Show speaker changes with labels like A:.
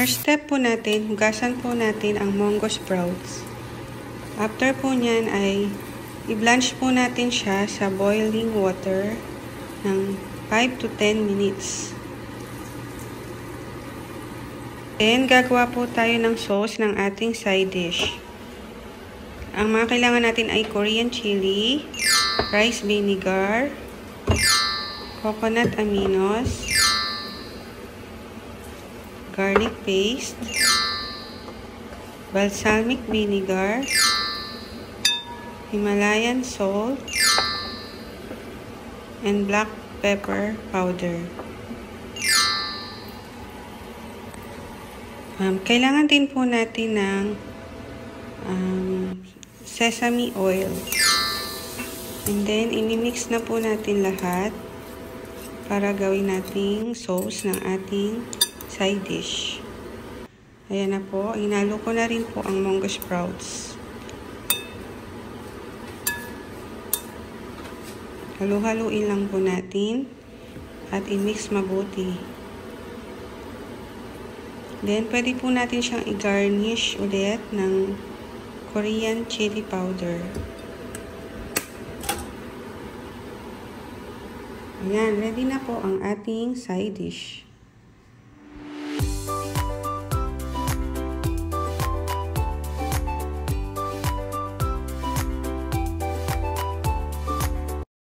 A: First step po natin, hugasan po natin ang munggo sprouts. After po nyan ay i-blanch po natin siya sa boiling water ng 5 to 10 minutes. Then, gagawa po tayo ng sauce ng ating side dish. Ang mga kailangan natin ay Korean chili, rice vinegar, coconut aminos, garlic paste, balsamic vinegar, Himalayan salt, and black pepper powder. Kailangan din po natin ng sesame oil. And then, imimix na po natin lahat para gawin nating sauce ng ating side dish. Ayan na po. Hinalo ko na rin po ang munggo sprouts. Halo-haluin lang po natin at i-mix mabuti. Then, pwede po natin siyang i-garnish ulit ng Korean chili powder. Ayan, ready na po ang ating side dish.